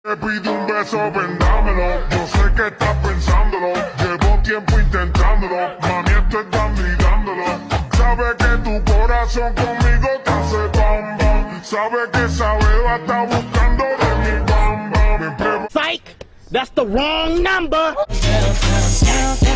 Te pido un beso, vendámelo. Yo sé que estás pensándolo. Llevo tiempo intentándolo. Mami, esto es dando y dándolo. Sabe que tu corazón conmigo te hace bam bam. Sabe que esa beba está buscando de mi bam bam. Psych! That's the wrong number!